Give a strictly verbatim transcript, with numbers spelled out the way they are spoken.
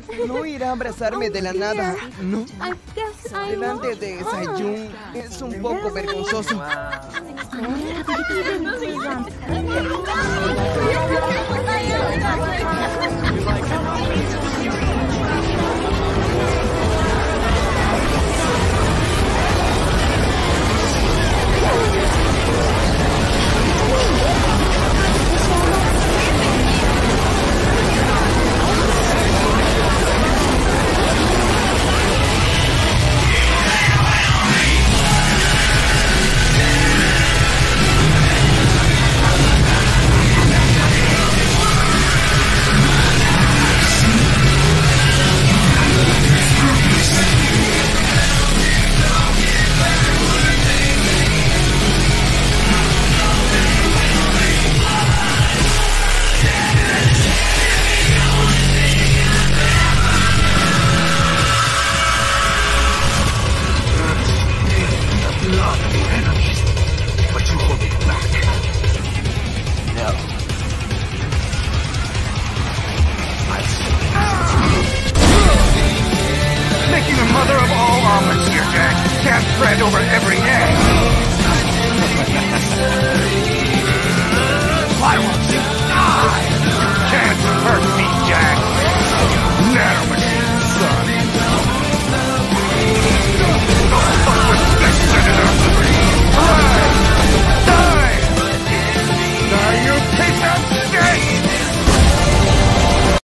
No irá a abrazarme de la nada. No. I guess I Delante de Sayun es un poco vergonzoso. won't.